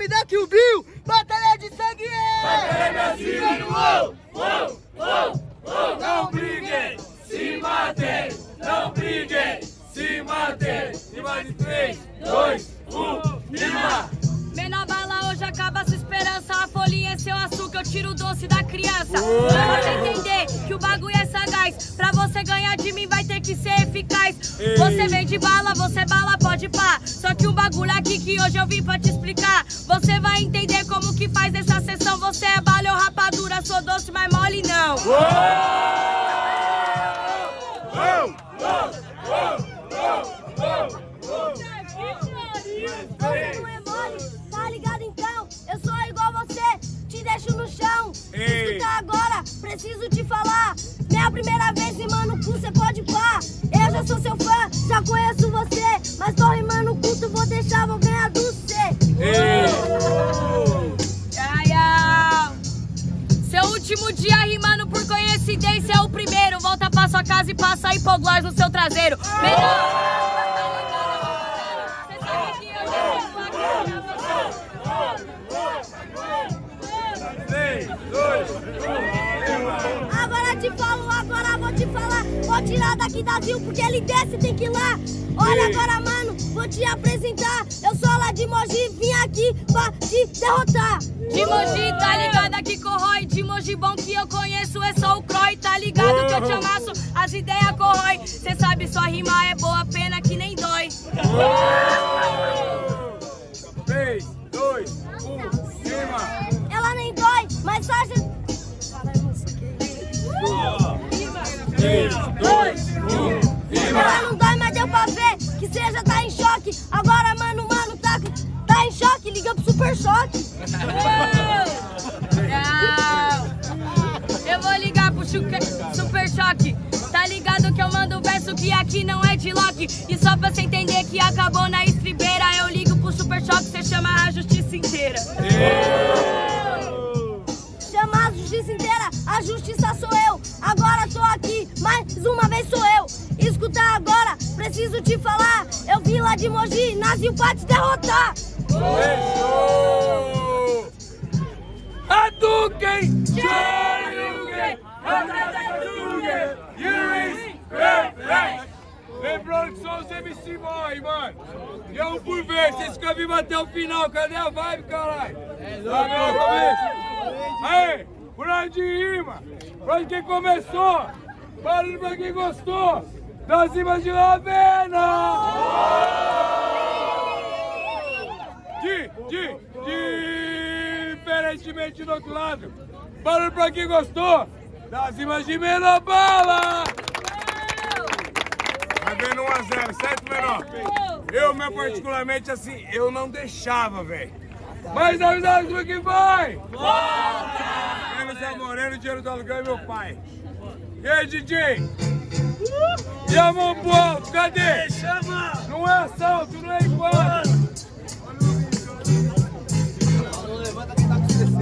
da Kill Bill, batalha de sangue! Batalha Brasil! Uou, uou, uou, uou. Não briguem, se matem! Não briguem, se matem! Rima de 3, 2, 1, rima! Menor bala hoje acaba sua esperança. A folhinha é seu açúcar, eu tiro o doce da criança. Pra você entender que o bagulho é sagaz, pra você ganhar de mim vai ter que ser eficaz. Você vende bala, você bala, pode pá. Só que um bagulho aqui que hoje eu vim pra te explicar. Você vai entender como que faz essa sessão. Você é bala ou rapadura, sou doce, mas mole não. Você não é mole, tá ligado então? Eu sou igual você, te deixo no chão. Escuta agora, preciso te falar. Minha primeira vez rimando cu, cê pode pá. Eu já sou seu fã, já conheço você. Mas tô rimando culto, vou deixar, vou ganhar do C. Seu último dia rimando por coincidência é o primeiro. Volta pra sua casa e passa hipoglós no seu traseiro. Agora te falo, agora vou te falar. Vou tirar daqui da Zil porque ele desce, tem que ir lá. Olha agora, mano, vou te apresentar. Eu sou lá de Mogi, vim aqui pra te derrotar. De Mogi, tá ligado aqui corrói. De Mogi bom que eu conheço é só o Croy. Tá ligado que eu te amasso, as ideias corrói. Cê sabe, sua rima é boa, pena que nem dói. 3, 2, 1, rima! Ela nem dói, mas só gente... 3, 2, 1, rima! Ela não dói, mas deu pra ver que cê já tá em choque. Agora, mano, tá em choque, liga pro Super Choque. Eu vou ligar pro Super Choque. Tá ligado que eu mando um verso que aqui não é de Loki. E só pra cê entender que acabou na estribeira, eu ligo pro Super Choque, cê chama a justiça inteira. Chama a justiça inteira, a justiça sou eu. Agora tô aqui, mais uma vez sou eu. Escuta agora, preciso te falar. Eu vim lá de Mogi, nasci pra te derrotar. Hadouken! Shoryuken! Hadouken! Yuri! Perfect! Lembrando que são os MC Boy, mano. E é um por vez, vocês ficam vivos até o final. Cadê a vibe, caralho? Aí, por onde rima? Por onde quem começou? Barulho pra quem gostou. Das rimas de Ravena! Diferentemente do outro lado. Barulho pra quem gostou. Das rimas de Menor Bala! Vai vendo 1 a 0, certo, Menor? Eu, meu particularmente, assim, eu não deixava, velho. Mas avisado do que vai! Volta! Menos a Moreno, o dinheiro do aluguel e meu pai. E aí, DJ? E a mão pro alto, cadê? Não é assalto, não é igual. Levanta que tá com 60.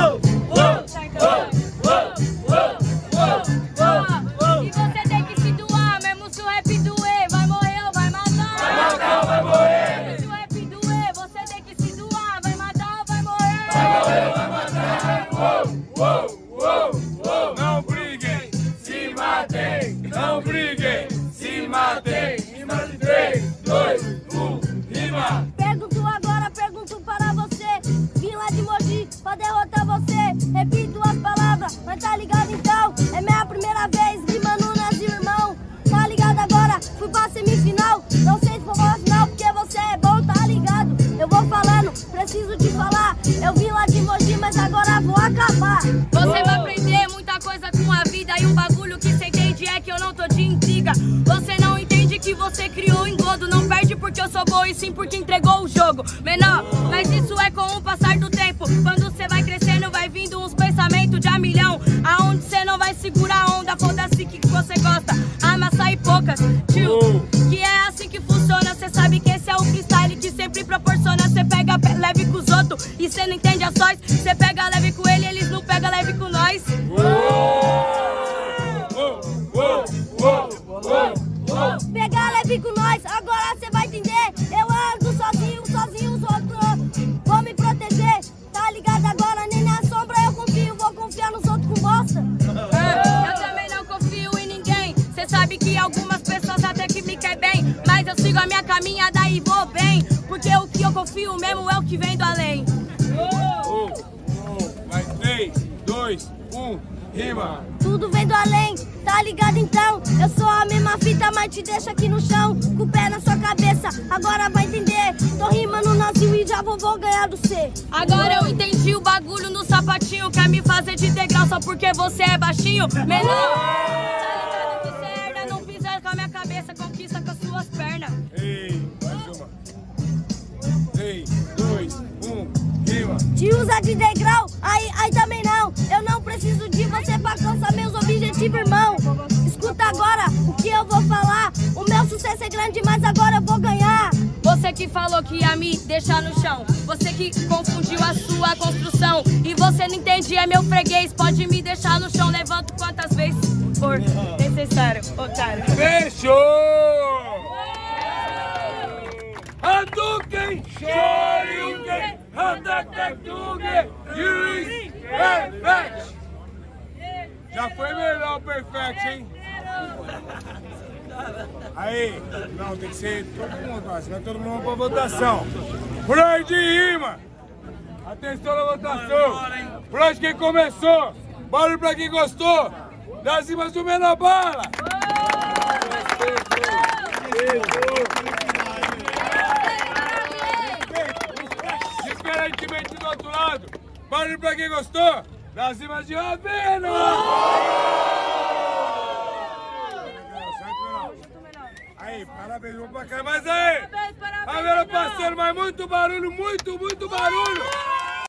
E você tem que se doar, mesmo se o rap doer. Vai morrer ou vai matar? Vai matar ou vai morrer? Se o rap doer, você tem que se doar. Vai matar ou vai morrer? Vai morrer ou vai matar? Não briguem, se matem. Não briguem, se matem. Rima de 3, 2, 1, rima. Pergunto agora, pergunto para você. Vim lá de Mogi pra derrotar você. Repito as palavras, mas tá ligado então? É minha primeira vez rimando nas irmão. Tá ligado agora? Fui pra semifinal. Não sei se vou pra final porque você é bom, tá ligado? Eu vou falando, preciso te falar. Eu vim lá de Mogi, mas agora vou acabar. Você vai aprender muita coisa com a vida. E um bagulho que você entende é que eu não tô de intriga. Você não entende que você criou engodo. Não perde porque eu sou boa e sim porque entregou o jogo. Menor, mas isso é com o passar do tempo. Quando você vai crescendo, vai vindo uns pensamentos de a milhão. Aonde você não vai segurar a onda. Foda-se que você gosta, amassa e poucas. Tio, que é assim que funciona. Cê sabe que esse é o freestyle que sempre proporciona. Cê pega leve com os outros e cê não entende a sós. Cê pega leve com ele, eles não pegam leve com nós. Pegar leve com nós, agora cê vai entender. Eu ando sozinho, os outros vou me proteger. me quer bem, mas eu sigo a minha caminhada e vou bem, porque o que eu confio mesmo é o que vem do além. Vai, 3, 2, 1, rima. Tudo vem do além, tá ligado então? Eu sou a mesma fita, mas te deixo aqui no chão, com o pé na sua cabeça, agora vai entender. Tô rimando nazinho e já vou ganhar do C. Agora eu entendi o bagulho no sapatinho, quer me fazer de degrau só porque você é baixinho. Menor, tá ligado que cê herda, não pisa com a minha cabeça, conquista com as suas pernas. Ei, mais uma. 3, 2, 1, rima. Te usa de degrau, aí também não. Eu não preciso de você pra alcançar meus objetivos, irmão. Escuta agora o que eu vou falar. O meu sucesso é grande, mas agora eu vou ganhar. Você que falou que ia me deixar no chão, você que confundiu a sua construção, e você não entende, é meu freguês, pode me deixar no chão, levanto quantas vezes for necessário, otário. Fechou! Hadouken, Shoryuken, Hadouken, Yuri, Perfect! Já foi melhor o Perfect, hein? Aí, não, tem que ser todo mundo, mas vai todo mundo pra votação. Por ordem de rima! Atenção na votação! Por onde quem começou? Barulho pra quem gostou! Das rimas do Menor Bala! Diferentemente do outro lado, barulho pra quem gostou, das rimas de Ravena! Aí, parabéns, vamos pra cá, mas aí! Ravena passando, mas muito barulho, muito barulho!